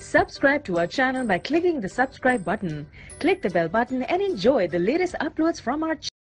Subscribe to our channel by clicking the subscribe button. Click the bell button and enjoy the latest uploads from our channel.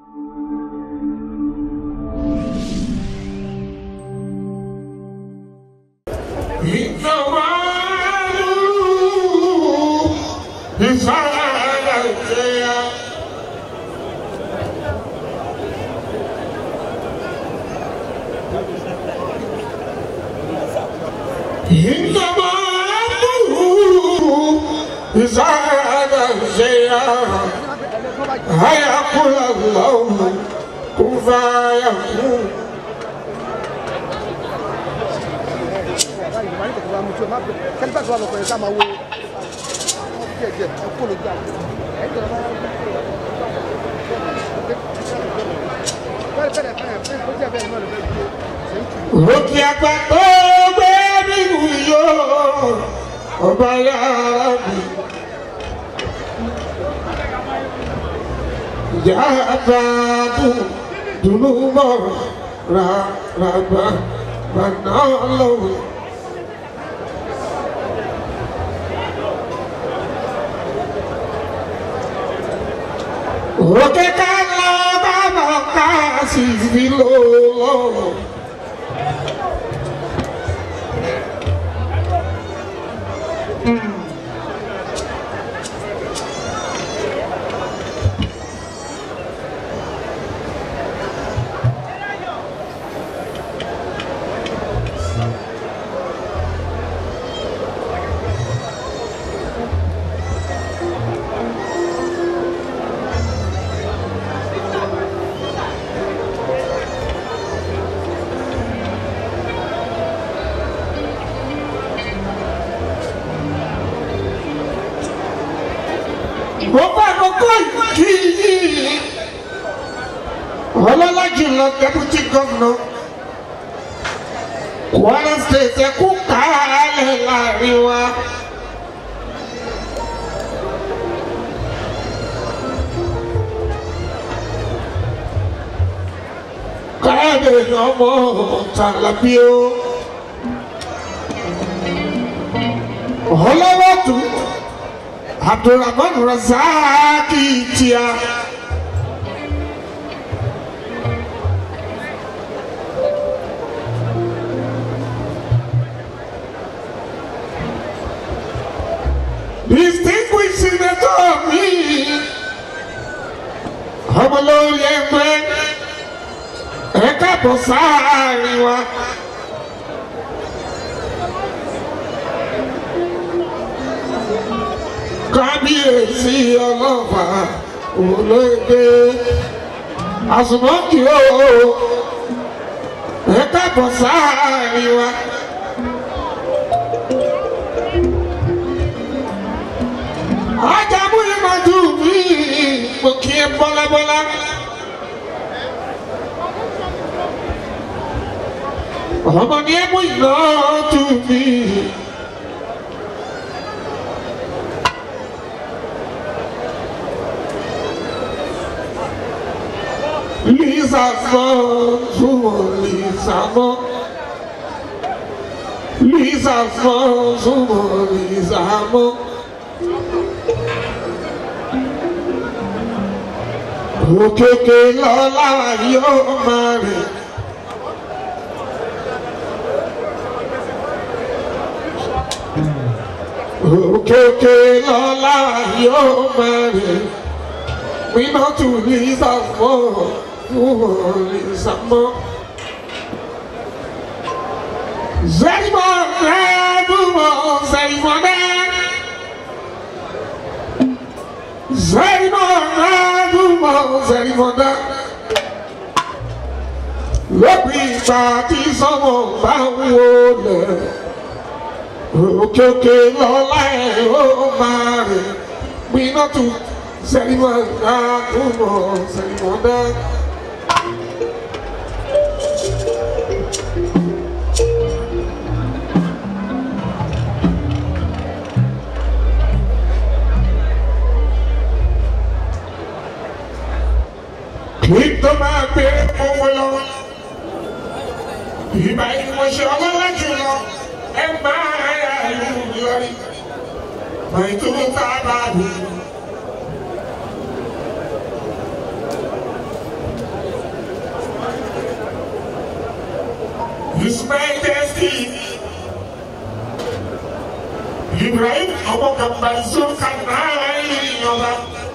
Deputy Governor Kwara State Kukale Lariwa Kade Nomo Talapio Holawatu Abdurrahman Razaki Tia distinguished senator me, Homolo Yembe, Eka Posariwa, Kabi Olova, Ulege, Asumokio, Eka Posariwa. Ajabu imadu mi, mokie bola bola. Ọmọ ni ẹmu iná tu mi. Lisa mọ, súnmọ́ Lisa mọ. Lisa mọ, súnmọ́ Lisa mọ. Òkèkè lọ́la yóò máa rìn. Òkèkè lọ́la yóò máa rìn. Iná tù Lisa mọ́, Lisa mọ́. Zẹ́rìmọ́ rẹ̀ dùnmọ́, zẹ́rìmọ́ rẹ̀. Zẹ́rìmọ́dá lópin ìgbà tí sọ́mọ bá ń wọlé òkèkè lọ́lá ẹ̀ ó máa rìn gbiná tu zẹ́rìmọ́dá dùnmọ́ zẹ́rìmọ́dá. Nítorí máa gbé owó lọ, ìgbà ìwọ̀n ṣe ọlọ́lá jùlọ, ẹ máa yà ìlú Ìlọrin. His Majesty Ibrahim ọmọ Gambari ọba.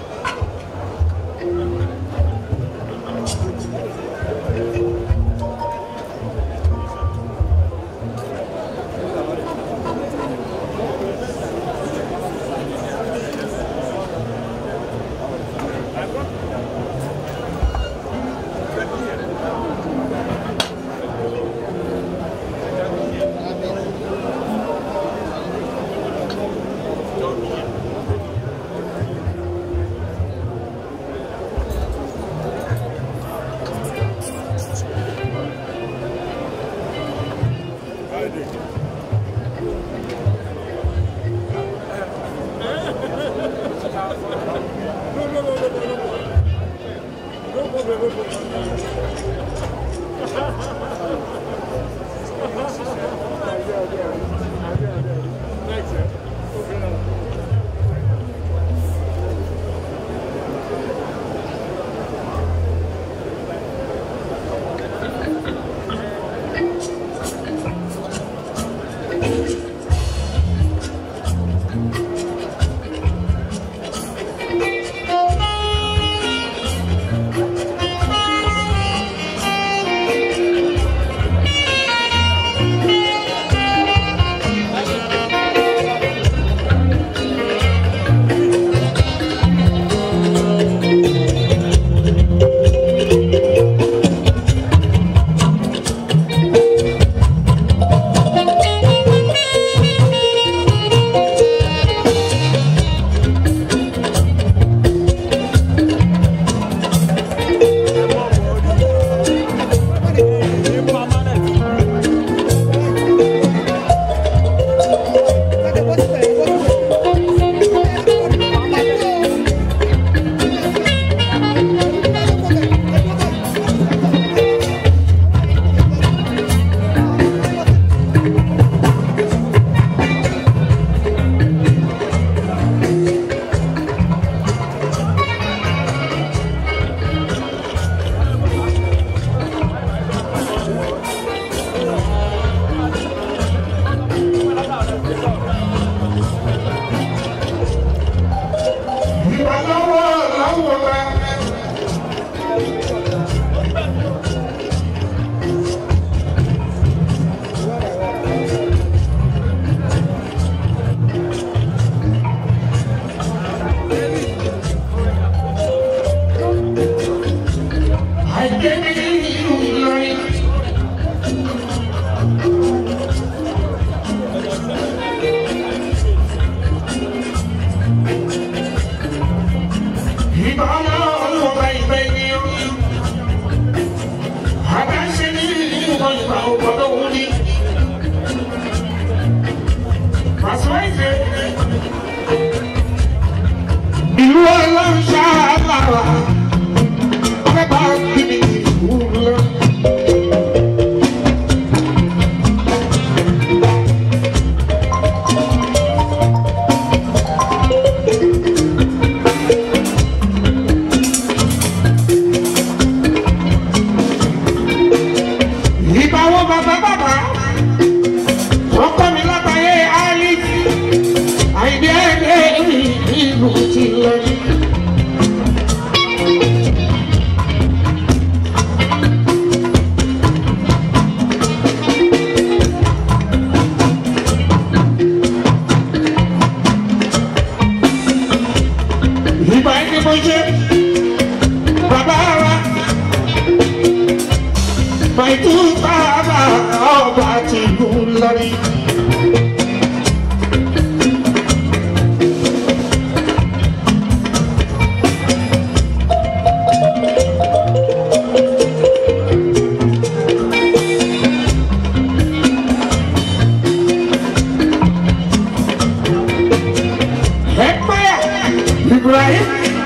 Ibrahim,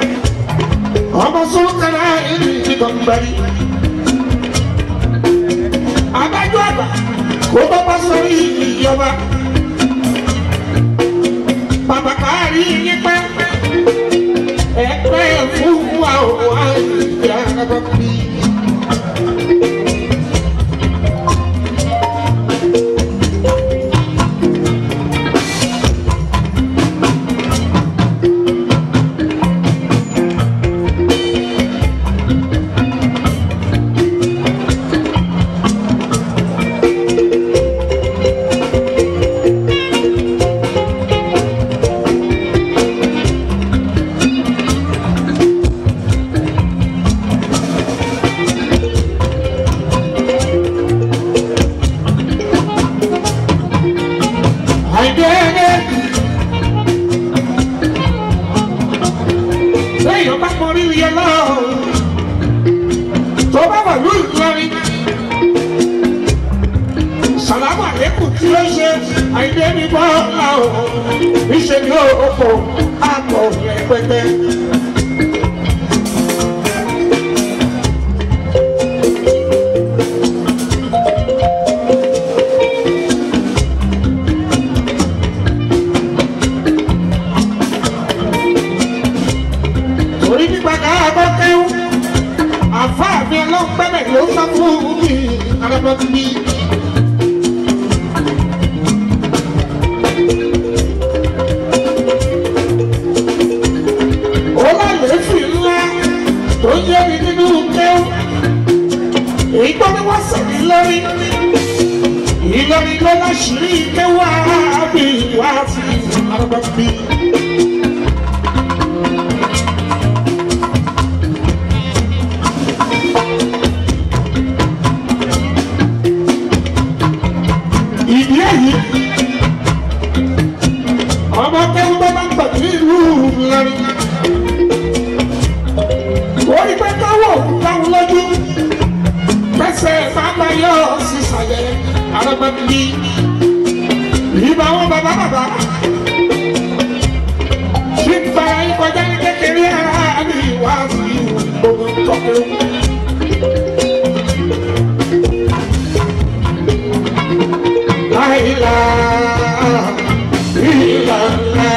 ọmọ Sultan Ayinde Gambari. Abájọ́ àgbà kó bá bá sórí ìjọba. Bàbá káàrí ṣe Ayinde mi bọ́ láwọn níṣẹ́ ni ó kọ àpọ̀ rẹpẹtẹ. Torí nípa káàkọ́ kẹ́hún àfáà mi ọlọ́pẹ́lẹ̀ ló sọ fún mi arábọ́n mi. Tó yẹ mi nínú kẹ́hún èyí tó ní wọ́n sẹ̀ ní lórí Ìlọrin ló láṣìírí kẹ́hún àbí wá sí arábọ́n mi. Ìdí èyí ọmọ kẹ́hún tó bá ń pọ̀ ní ìlú Ìlọrin orí pé káwọ̀ láwọn lójú pẹ́sẹ̀ bàbá yóò sì ṣàyẹ̀ arábẹ́bí ìbá wọn bàbá ṣì ń bára yín kọjá ní kékeré ara ní ìwà sí gbogbo tọ́kẹ́. láìla ìlànà.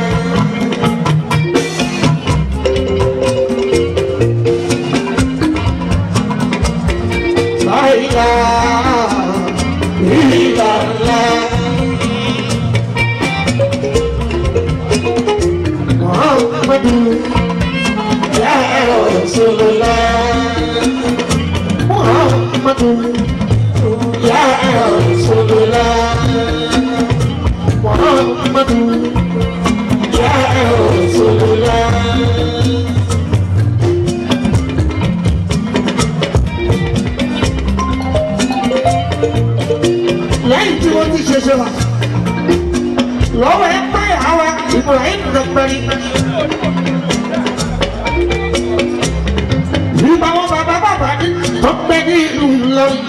Lẹ́yìn tí wọ́n ti ṣe wà lọ́wọ́ ẹ pé àwa Ibrahim Gambari nígbà wọn bàbá ní tó gbé ní ìlú Ìlọrin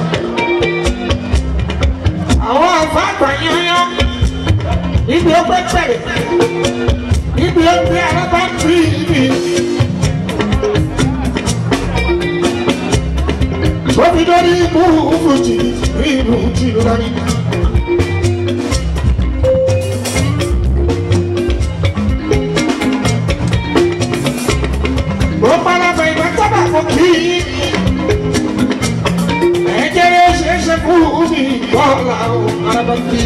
àwọn àfáàgbà yányán níbi ó pẹ́ pẹ̀rẹ̀ níbi ó gbé arábá sí ibi tó fi dórí ibú fújì ní ìlú Ìlọrin. Mo paraba ìgbà sábà fún kí ẹ̀jẹ̀ ṣe é ṣe fún mi bọ́ọ̀lá o araba bí.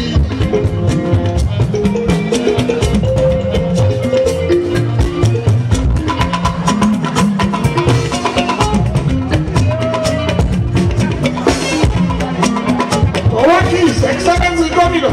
Owó kí ìsẹ̀kísẹ́kẹ́sì gómìnà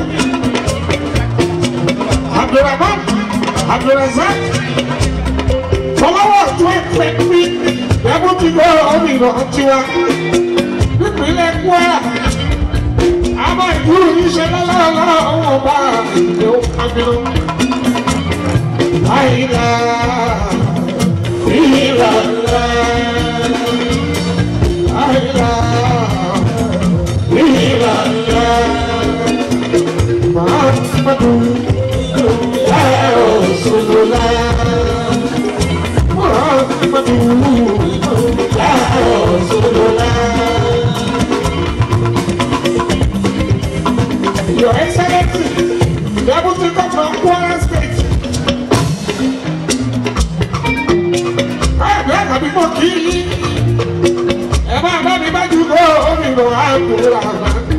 Abdulrazak fọlọ́wọ́ tó ẹ̀pẹ̀ pí ẹ̀bùn ti gbọ́ òmìnira tiwa nípínlẹ̀ Kwara àmọ́ ìdúró níṣẹ́ lọ́lọ́lọ́ àwọn ọba ìlú Abinu. Àìlà ìlàlá àìlà ìlàlá Muhammadu ya Rasulullah. Your Excellency, the Deputy Governor of Kwara State. I have been working. And I'm not about to go on the road.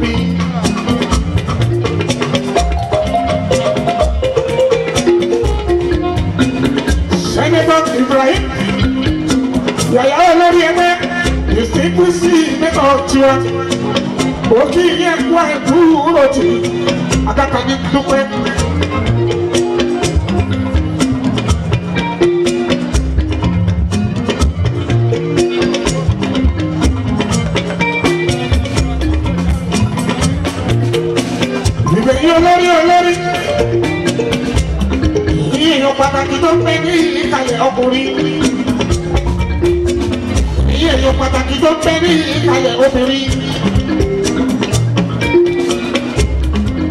Senator Ibrahim, Yaya Olorieme, distinguished senator Tiwa, Oki Yekwa Kuroti, Agaka ni Dupe. Olórí ìyẹn pàtàkì tó ń pè ní ìkàlẹ̀ ọkùnrin ìyẹn pàtàkì tó ń pè ní ìkàlẹ̀ obìnrin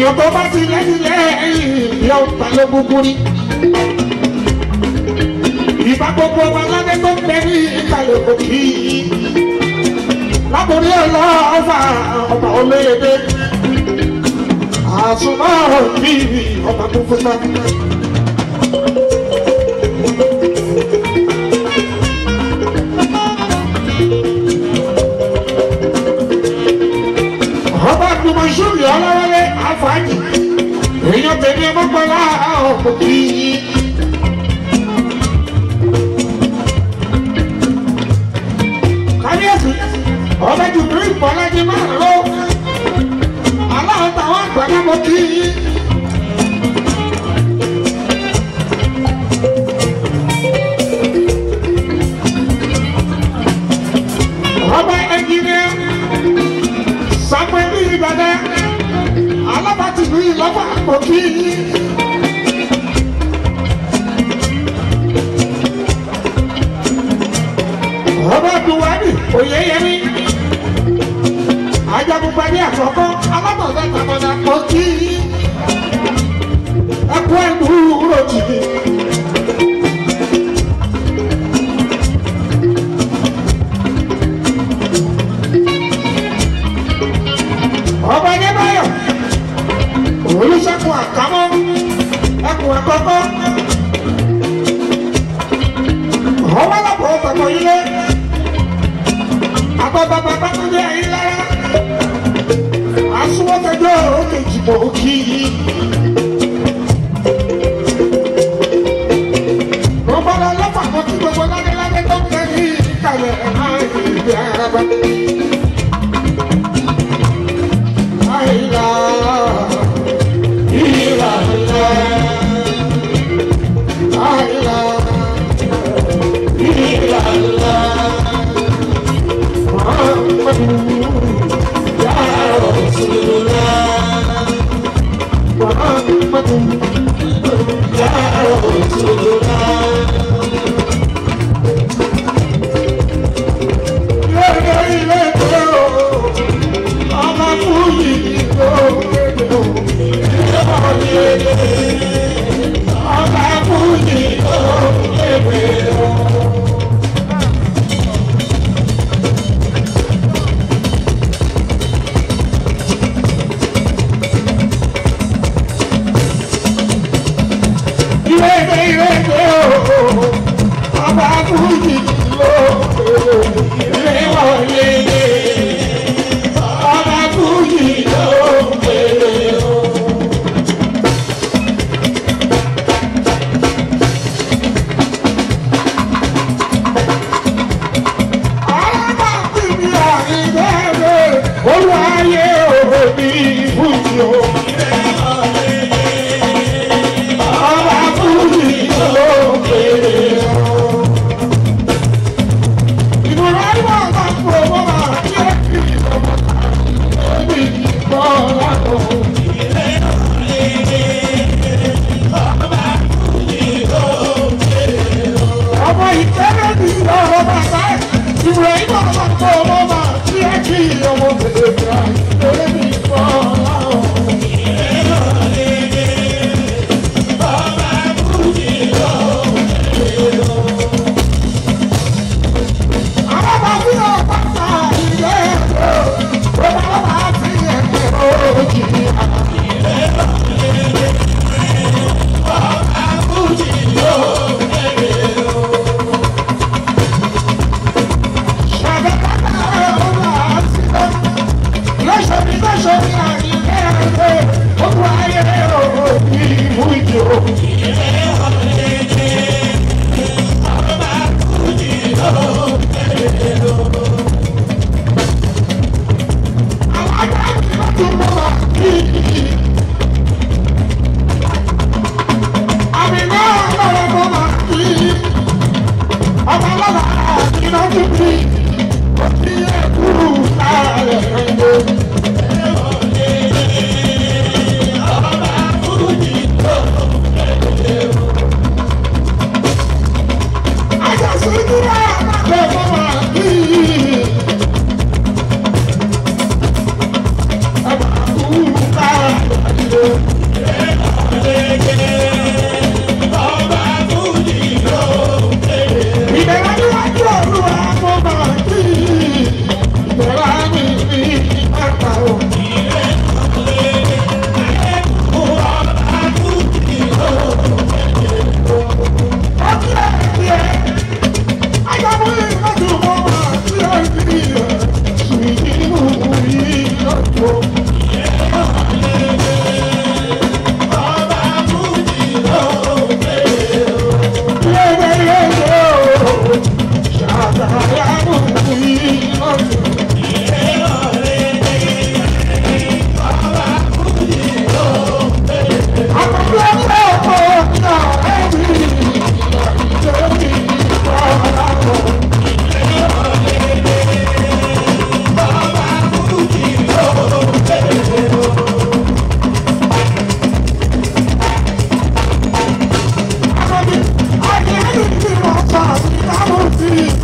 èèyàn tó bá ti lẹ́yìn ìyá ọ̀tá ló gbogbo rí. Ìbá gbogbo ọmọ aládé tó ń bẹ ní ìkàlẹ̀ òkì. Látòrí ọlọ́ọ̀fà ọba olóyèdè. Àsùnmọ́ bí ọba tó fún náà. Ọba àdúmọ̀ ṣúlì ọlọ́wọ́lé àfàájì. Èèyàn tẹ̀lé ọmọkànlá ọ̀pọ̀ kì í. Kábíyèsí, ọba jùlọ ìpọ́lájì máa lọ. Aláwọ̀ táwọn àgbàdo mọ̀ kì í. Ọba ẹnjìnìá Samuel Ìbàdàn alábàtìlú ìlọ́wọ́ àpò kì í. Ọba Buhari Oyeyemi Ajagunpani àkọ́kọ́ alábọ̀dá tàbọ̀dá pọ̀ kí ẹkú ẹ̀dú ròjì. Ọba Adébáyọ̀ Olúṣẹ́gun Àkámọ́ ẹkùn àkọ́kọ́ ọwọ́ lápò ọ̀pọ̀ ilé àbọ̀bà bàbá tó dé ayé lára àsúwọ́tẹ́jọ́ òkè jìbò òkì yìí. Rọ́bọ́lá lọ́pàá kan tí gbogbo ládéládé tó ń tẹ́ ní ìkàlẹ̀ àìrí araba. Àìlà ìlà ìlà àìlà ìlà ìlà.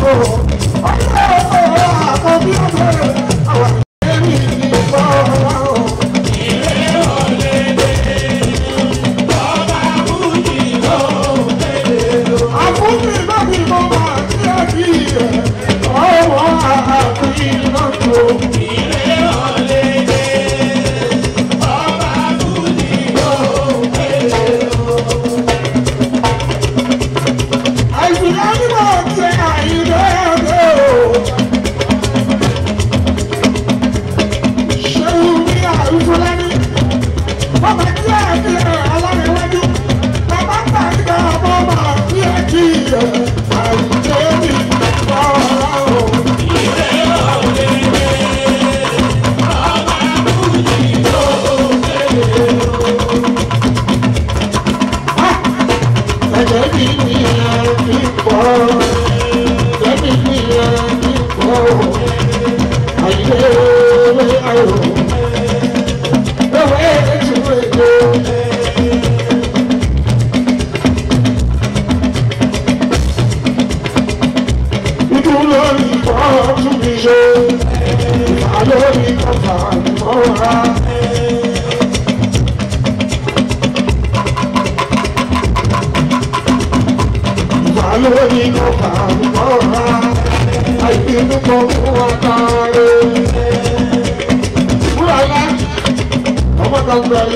Gambari,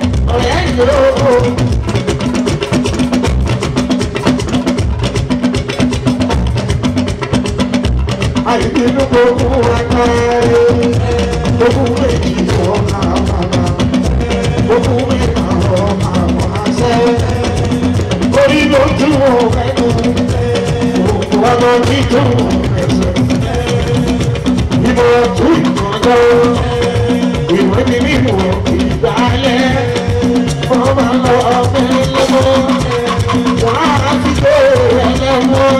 Ayinde gbogbo agbára, gbogbo méjì ọ̀nà àmàlà, gbogbo mẹ́ta ọ̀nà àwọn àṣẹ. Orí lójú ọ̀rẹ́nu, gbogbo ọ̀nà dídùn ẹ̀sẹ̀. Ìmọ̀ ọ̀tún ìmọ̀jọ́, ìwé ni mímú ìgbàlẹ̀. Ọmọ lọ ọ̀fẹ́ lọ́wọ́, wọ́n á fi dé ẹlẹ́wọ̀n.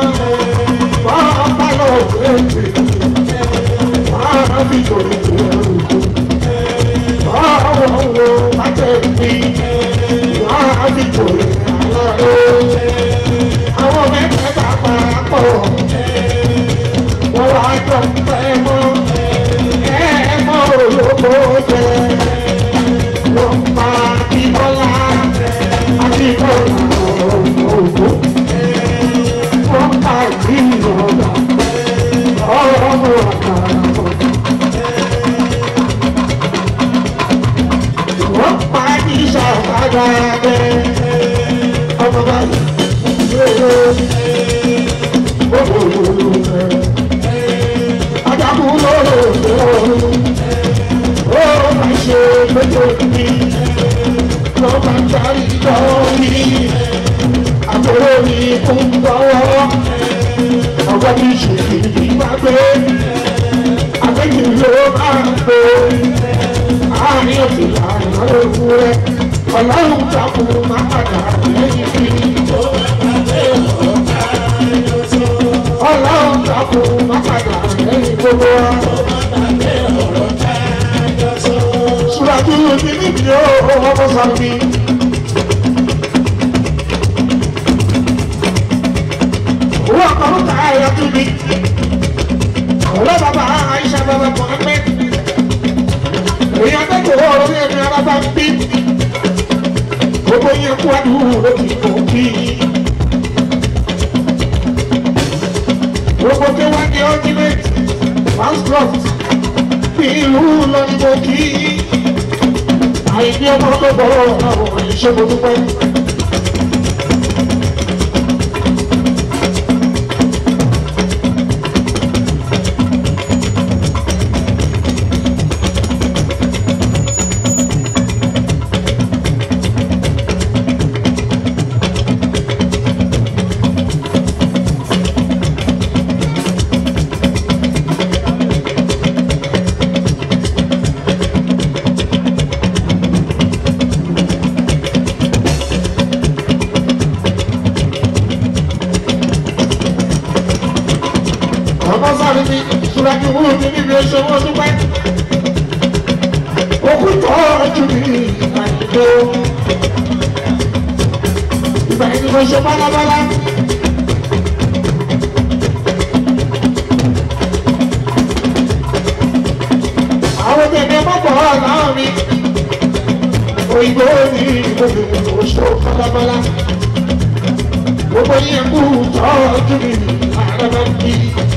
òyìnbó ní ìgbòho oṣù kọlábọlá gbogbo yẹn kú tọ́jú mi àrẹ́bẹ̀ bí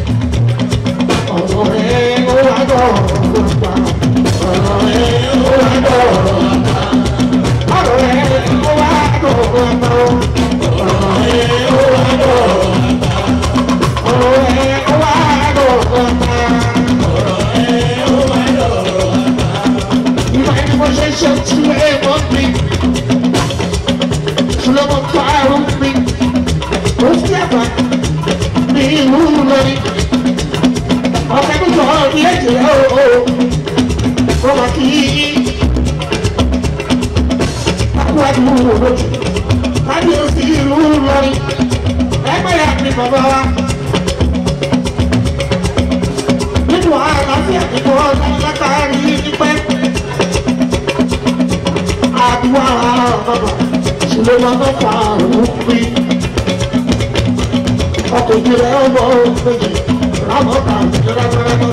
ọ̀rọ̀ ẹ̀ ó wá dọ̀rọ̀ pa ọ̀rọ̀ ẹ̀ ó wá dọ̀rọ̀ pa ọ̀rọ̀ ẹ̀ ó wá dọ̀rọ̀ pa ọ̀rọ̀ ẹ̀ ó wá dọ̀rọ̀ pa ọ̀rọ̀ ẹ̀ ó wá dọ̀rọ̀ pa. Suleiman mi, Suleiman Kwara mi, ó fi àgbà ní ìlú Ìlọrin. Ọ̀sẹ̀ tó sọ ní ẹ̀jẹ̀ ooo, ó wà kí akúwájú lójú. Kábíyèsí ìlú Ìlọrin, ẹgbẹ́ yà ní bàbá wa. Nínú àlàáfíà nínú ọ̀dà látàrí nípẹ́. Adua baba, Suleiman Kwara mi. Ọkọ̀ ìjìnlẹ̀ ọmọ méjì, rámọ́ta ìjìnlẹ̀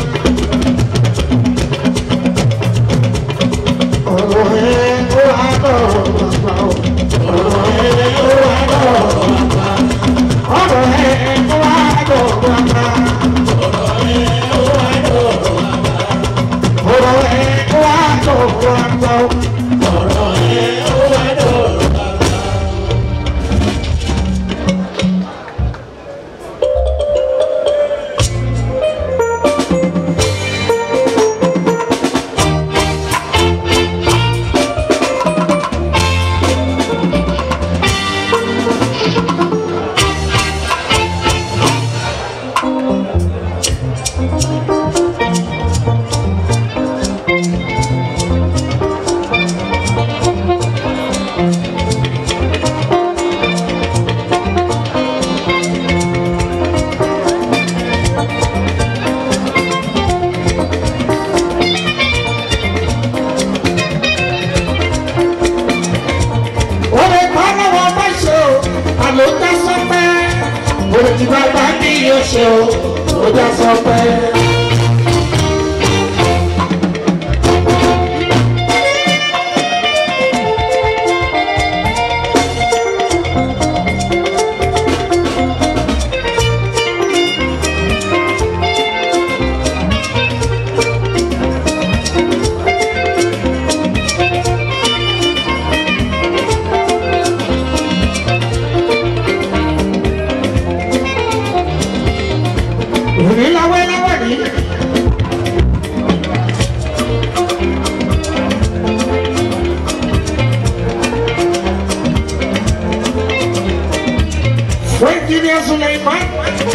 ọ̀rọ̀ ẹ̀ ó wá dọ̀rọ̀ bàbá o. Ọ̀rọ̀ ẹ̀ ó wá dọ̀rọ̀ bàbá. Ọ̀rọ̀ ẹ̀ ó wá dọ̀rọ̀ bàbá. Ọ̀rọ̀ ẹ̀ ó wá dọ̀rọ̀ bàbá. Ọ̀rọ̀ ẹ̀ ó wá dọ̀rọ̀ bàbá. Suleiman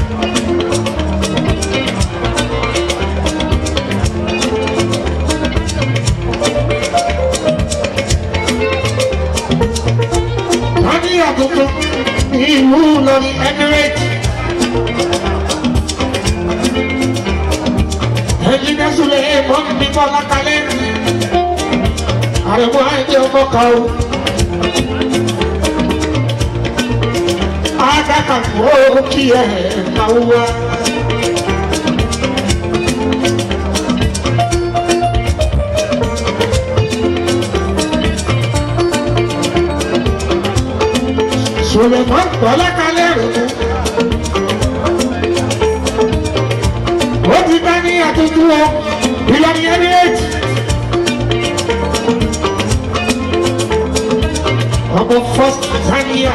Ani Agaka ìlú Ìlọrin Emirate Ayinde Suleiman ní Bọ́lá kalẹ̀ àrẹ̀mọ́ Ayinde ọmọ Kawu Agaka kò kí ẹ̀ Kawu wá. Suleiman Bọ́lá kalẹ̀ rẹ̀ ó ti bá ní àtúntò Ìlọrin Emirate. Ọmọ first Tanzania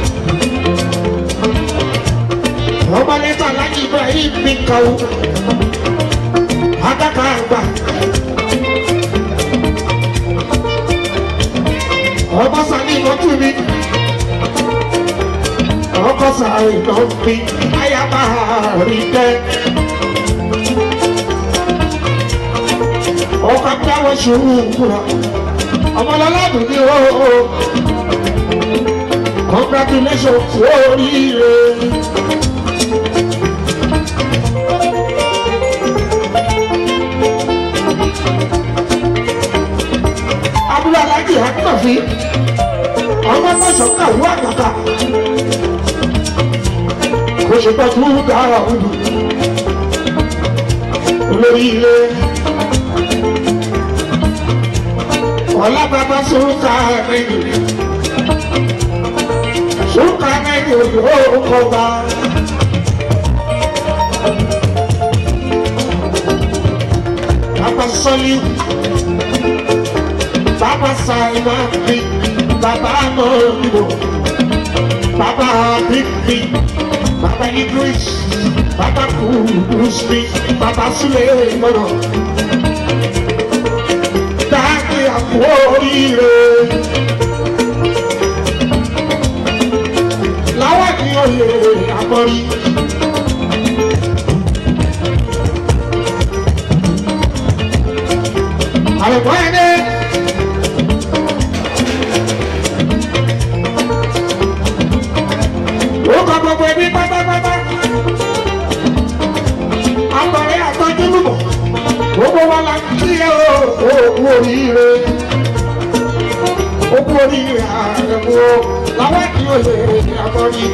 ọmọ lẹ́tà Alhaji Ibrahim Eng Kawu Agaka àgbà ọmọ sani ìmọ̀tún mi ọkọ sàárè náà mi ayaba rí tẹ́ ọkọ dáwọ́ ṣòwò kúrò ọmọlọ́ládùn ní o congratulations oríire. Abúlé Alhaji Akínàfí ọmọ Marshal Kawu Agaka kò ṣe tọ́jú dára òdù olórí ilé Ọlá bàbá sùkà mẹ́jọ. Sùkà mẹ́jọ yóò kọba. Bàbá sọ́lí. Bàbá Simon bí. Bàbá Mọ́lìbò. Bàbá Bíbí. Bàbá Idris. Bàbá Kùdùsí. Bàbá Suleiman. Dáàbì àpò oríire. Láwọn ní oyè àmọ́rí. Àlùkò ẹni. Ó kọ gbogbo ẹbí pátápátá. Àpọ̀rẹ́ àtọ́jú lùmọ̀. Gbogbo wa la kí ẹ òkú oríire. Òkú oríire àrẹ̀mú láwọn ní oyè àmọ́rí.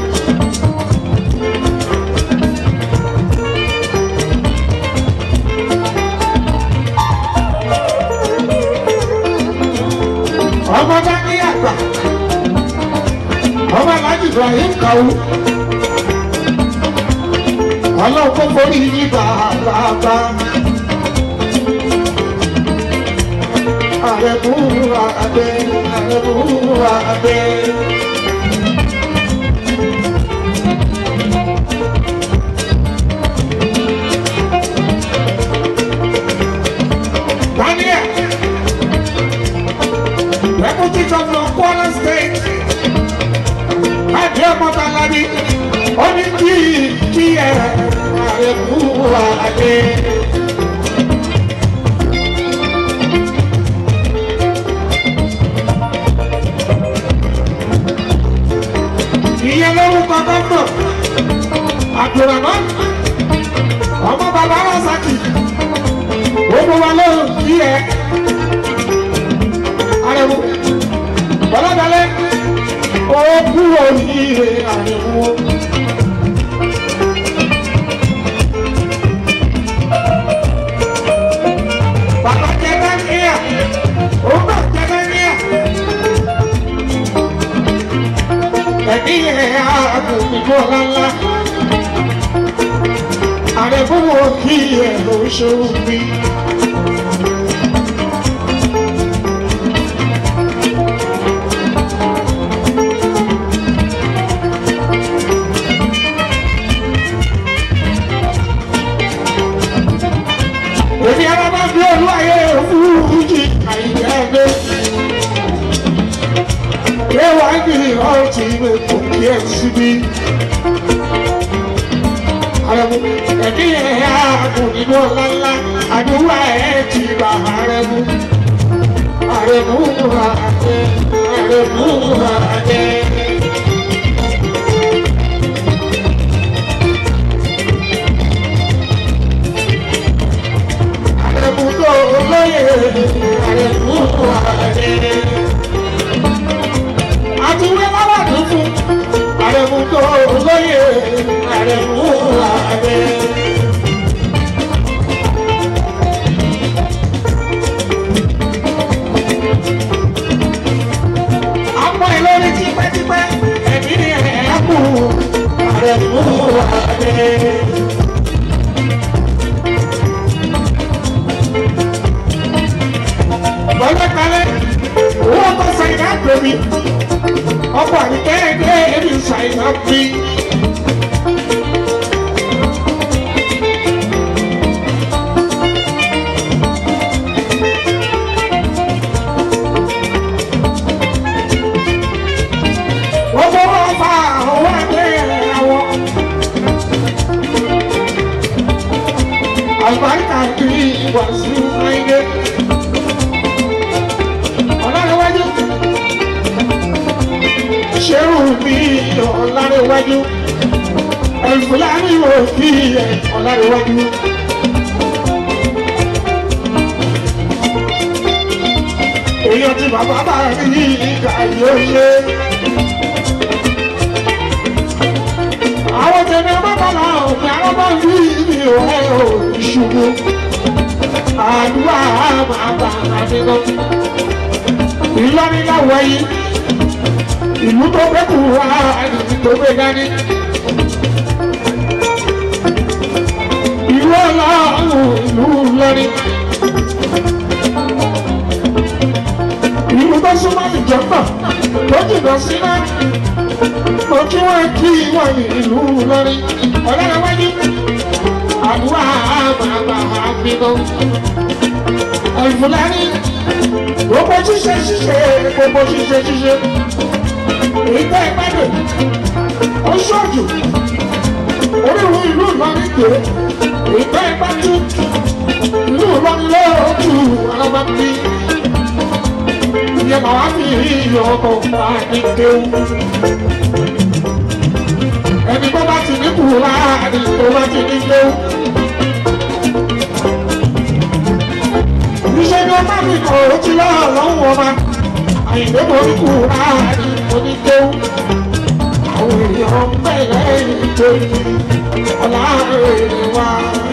Ọmọ bá ní àgbà. Ọmọ Alhaji Ibrahim Kawu. Ọlọ́run kó forí yí bàbá. Àrẹ̀mú àgbẹ̀, àrẹ̀mú àgbẹ̀. Daniel, Deputy Governor of Kwara State. Adé Mọ́tàlábí, ó ní kí ẹ àrẹ̀mú àgbẹ̀. Ìyẹn lórúkọ gọ́gbọ̀n, àdùràmọ́, ọmọ bàbá Rọ́sàkì, gbogbo wa ló kí ẹ. Àrẹ̀mú, Bọ́ládálẹ́, ó kú oríire àrẹ̀mú. Bàbá jẹ́ Nàìjíríà, ó bá jẹ́ Nàìjíríà. Ẹ̀mí ẹ̀ àgùnbó ńláńlá. Àrẹ̀mú wo kí ẹ̀ ló ṣòwò bí. Èmi ara bá bí olúwayé fújì Ayinde. Kéwà ní ọtí mi kò kí ẹ síbí. Àrẹ̀mú ẹ̀mí ẹ̀ àgùn nínú ọ̀làlá. Àdúrà ẹ̀ ti bà Àrẹ̀mú. Àrẹ̀mú àdé, Àrẹ̀mú àdé. Àrẹ̀mú tó lóye, Àrẹ̀mú àdé. Àtiwé bábà tuntun, Àrẹ̀mú tó lóye, Àrẹ̀mú àdé. Àpọ̀ Ìlọrin tipẹ́tipẹ́, ẹ̀mí ni ẹ̀ kú, Àrẹ̀mú àdé. Bọ́lá-kalẹ̀, owó ọkọ̀ Ṣàyìnà gbèmí. Ọkọ̀ àdìkẹ́ ẹgbẹ́ ẹbí Ṣàyìnà bí. Gbogbo wọn fa owó ẹgbẹ́ àwọn. Alubarika Tv Wasiu Ayinde. Ṣéwù mi Ọlárẹ̀wájú, Ẹ̀fúlàní wò kí ẹ̀ Ọlárẹ̀wájú. Èèyàn tí bàbá bá rí ìgbà yóò ṣe. Àwọn tẹ̀lé bàbá òkè àwọn bá rí ìbí ọ̀rẹ́ ìṣubú. Àdúrà máa bá àdéhùn. Ìlọrin láwọ̀ yìí ìlú tó gbẹ́kù wá àdìsí tó gbé dání. Ìlú Ọlọ́run ìlú Ìlọrin. Ìlú tó súnmọ́ ìjọba tó jìnnà síná. Mo kí wọ́n kí wọ́n ní ìlú Ìlọrin. Ọ̀rẹ́ wájú àdúrà àgbààgbà àbínú. Ìfúlàní gbogbo ṣíṣe gbogbo ṣíṣe. Ìgbà ìpàdé ó ṣọ́ọ̀jù oríwú ìlú Ìlọrin pé ìgbà ìpàdé ìlú Ìlọrin lóòótù alábàbí ìyẹn màá fi ọkọ̀ àdìgbéwù ẹni tó bá ti ní kùrù láàrin tó bá ti ní gbéwù. Iṣẹ́ ni ó bá mi kọ̀ ó ti lọ́wọ́ lọ́wọ́ ọba Àyìndé mo ní kùrù láàrin mo ní gbéwù. Àwọn èèyàn bẹ̀rẹ̀ ìjòyè ọ̀la èrè wa.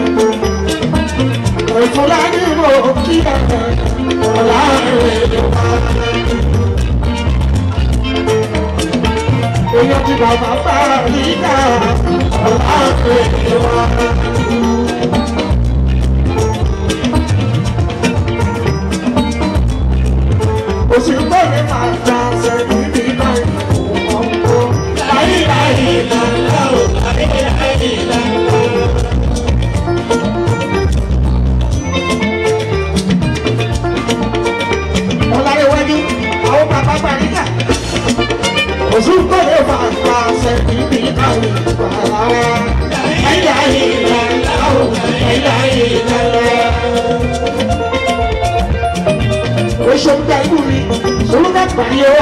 Ìfúnláni mo kí ẹ̀rẹ̀ ọ̀la èrè wa. Èèyàn ti bàbá bá nígbà ọ̀la èrè wa. Òsì gbọ́dọ̀ máa gba sẹ́yìn nígbà ìfowópamọ́. Ọ̀làrẹ̀wájú àwọn bàbá gbàríkà òsì gbọ́dọ̀ máa gba sẹ́yìn nígbà ìfowópamọ́. Oṣù Gbẹ̀gbù ni Sulu ká parí o.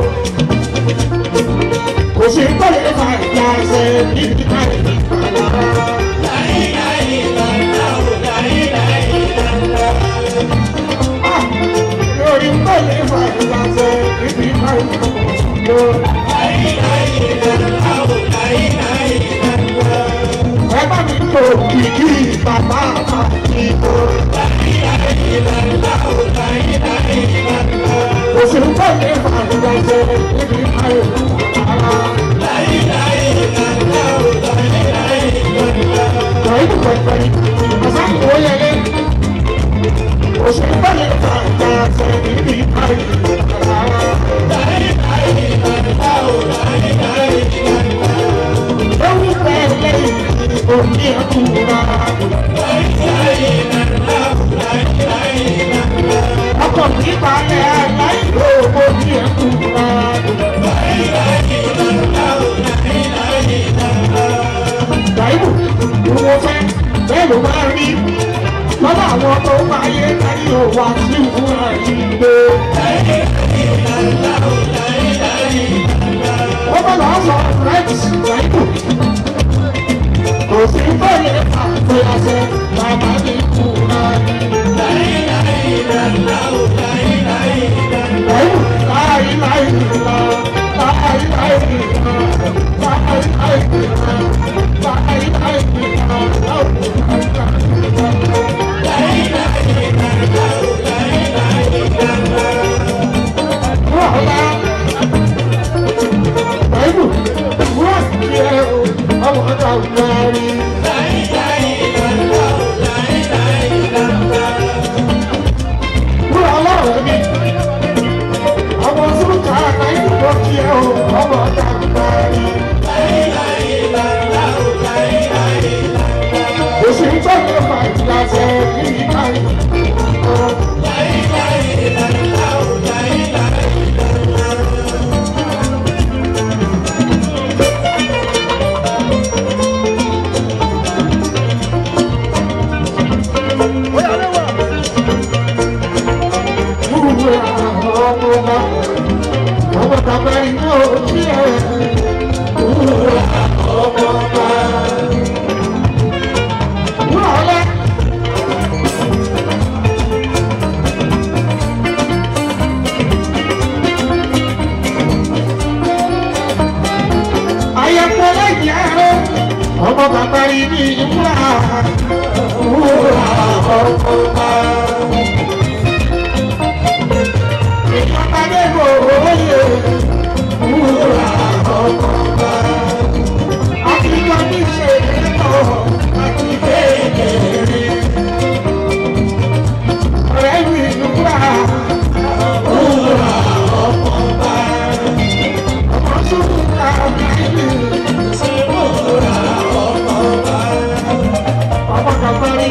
Kò sí gbọ́dọ̀ máa gba sẹ́yìn nígbà lórí gbọ́dọ̀ máa gba sẹ́yìn nígbà ẹ bá mi tó kìkì bàbá àti ìbò. Kò sí gbọ́dọ̀ máa gba sẹ́yìn nígbà lọ́dọ̀ àwọn tó máa yé kárí òwà sí ìwúra ìgbé. Wọ́n bá lọ́ọ́ sọ rẹ́ẹ̀tì láìpù. Kò sí bẹ́ẹ̀ àpè àṣẹ bàbá ní ìkúra.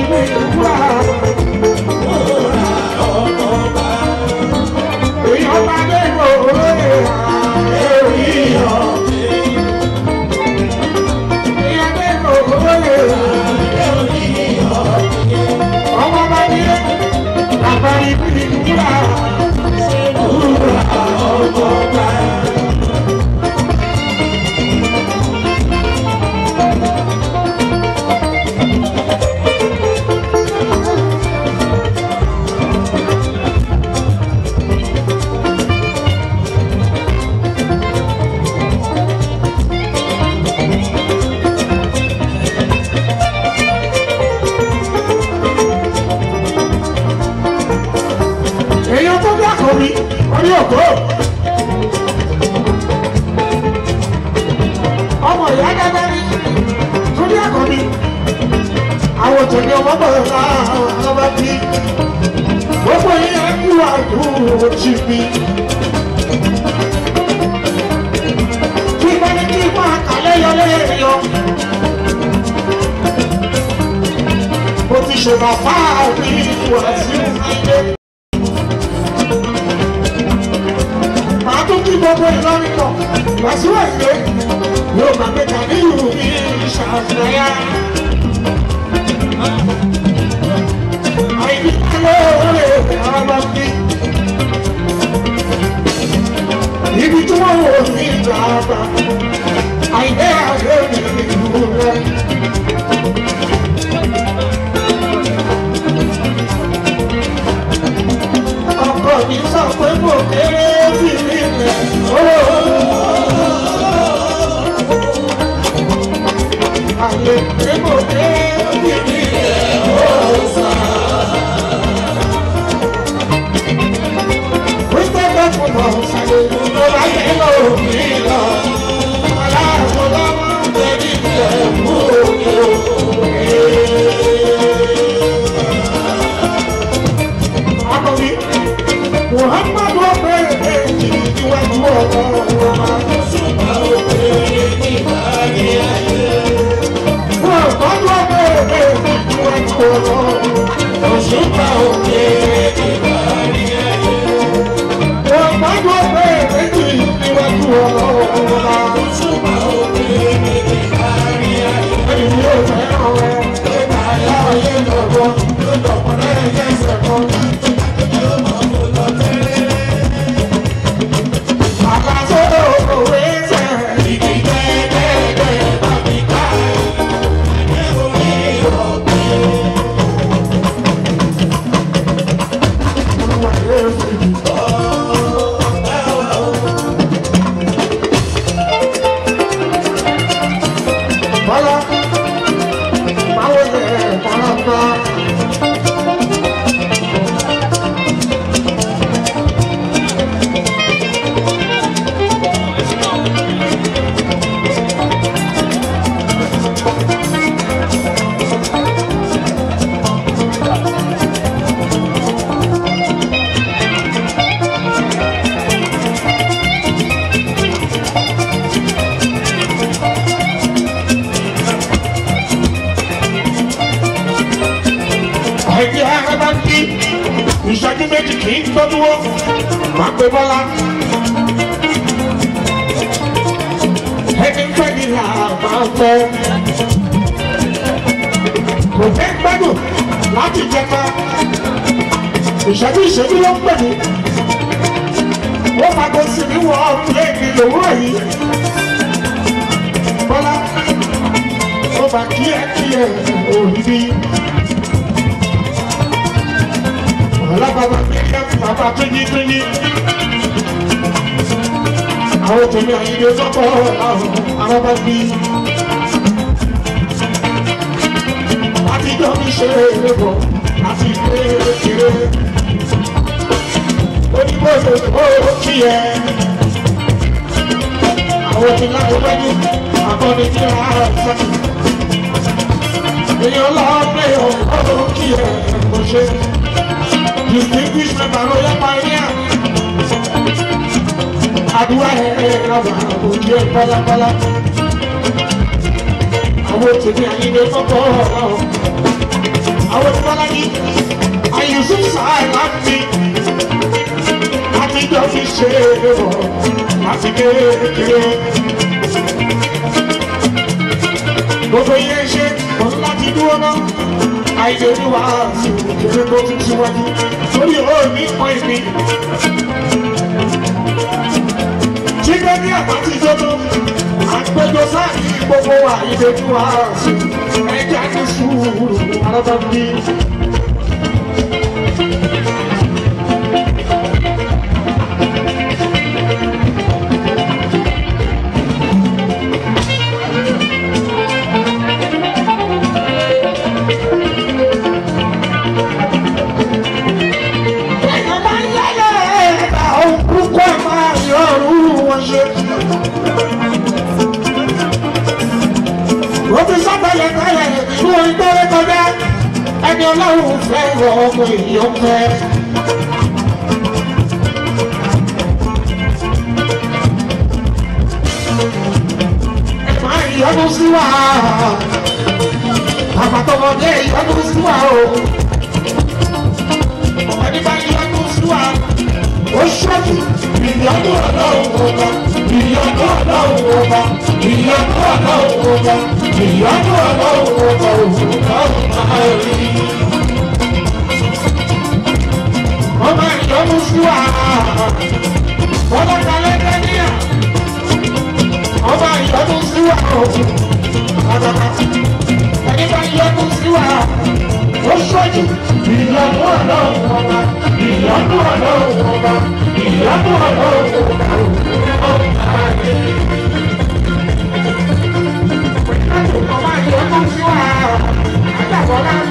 Wasiu Ayinde yóò máa gbé tàbí ìlú ìṣàfihàn. Àìní alẹ́ ọmọ mi. Ibi tí wọ́n wò ní ìgbà àgbà. Àìní àgbẹ̀ mi ìlú rẹ̀. Ọkọ mi sọ pé mo kéré bí mi lẹ̀. Ayé pé mo kéré bí mi lẹ̀ ọ̀sán. Wípé bẹ́ẹ̀ fún lọ sáré ló bá yẹ lọ mí lọ. Aláàbò lọ́wọ́ bẹ̀rẹ̀ ìjẹ́ mú òkè. Akọ̀wé Muhammadu ọ̀bẹ̀rẹ̀ ìwájú ọ̀gá ọ̀gá tó súnmọ́ òkè nígbà ní ayé. Muhammadu ọ̀bẹ̀rẹ̀ ìwájú ọ̀gá tó súnmọ́ òkè nígbà ní ayé. Muhammadu ọ̀bẹ̀rẹ̀ ìwájú ọ̀gá tó súnmọ́ òkè nígbà ní ayé. Ẹni yóò fẹ́ràn rẹ̀ nígbà ayé ayé lọ́wọ́ ló dọ̀pọ̀ lẹ́yìn ẹsẹ̀ kan. Ìṣẹ́jú méjì kì í tó dúró, máa pe Bọ́lá. Ẹni fẹ́ ni àbá fẹ́. Kò fẹ́ gbẹ́dùn láti jẹta. Ìṣẹ́jú ló ń pè mí. Ó fagbó sí mi wọ pléènì lòwúrọ̀ yìí. Bọ́lá, ó bá kíákíá òyìnbí. Bàbá bàbá tóyí. Àwọn tèmi Ayinde sọ́kọ̀ àwọn bá bí. Láti jọ mi ṣe èrè bọ̀ láti kékeré. Onígbòsè ó kí ẹ. Àwọn ti láti wájú àkọ́ni tí a sọ. Èèyàn lọ́ọ́pẹ́ ó kí ẹ kò ṣe. Distinguished member Royal Pioneer. Àdúrà ẹ̀rọ òjì pálápálá. Àwọn tèmi Ayinde sọ́kọ̀ àwọn ṣe é wọ̀ láti kékeré. Gbogbo yẹn ṣe òun láti dúró náà. Àìdè ní Wasiu kéré tó tún síwájú lórí òní kan ìní. Jígbé ní àbátí jọ́dọ̀, àgbẹjọ sáàkì gbogbo Àìdè ní Wasiu, ẹja ní sùúrù alábàbí. Ẹni Ọlọ́run fẹ́ wọ ọmọ èèyàn fẹ́. Ẹ máa yọnu sí wa, àbàtọ̀mọdé yọnu sí wa o. Ẹni bá yọnu sí wa, ó ṣọ́ọ̀tì. Ìyọnu Ọlọ́run ọba, ìyọnu Ọlọ́run ọba, ìyọnu Ọlọ́run ọba, ìyọnu Ọlọ́run ọba òun náà máa rí. Ọmọ ìyọnu sí wa, ọlọ́kalẹ̀ dẹ́níà. Ọmọ ìyọnu sí wa òun, àdàbà. Ẹni bá yọnu sí wa, ó ṣọ́ọ̀tì. Ìyọnu Ọlọ́run ọba, ìyọnu Ọlọ́run ọba, ìyọnu Ọlọ́run ọba òun náà máa rí. Ọmọ ìyọnu sí wa, àdàbọ̀lá.